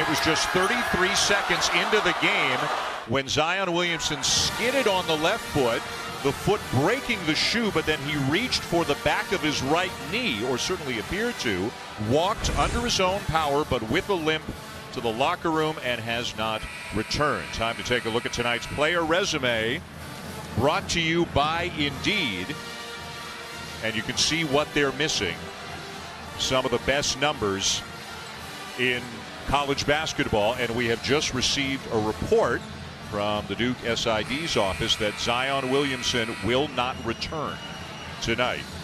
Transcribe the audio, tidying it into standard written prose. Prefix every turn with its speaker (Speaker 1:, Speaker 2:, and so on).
Speaker 1: It was just 33 seconds into the game when Zion Williamson skidded on the left foot, the foot breaking the shoe, but then he reached for the back of his right knee, or certainly appeared to, walked under his own power, but with a limp to the locker room and has not returned. Time to take a look at tonight's player resume, brought to you by Indeed. And you can see what they're missing. Some of the best numbers in college basketball, and we have just received a report from the Duke SID's office that Zion Williamson will not return tonight.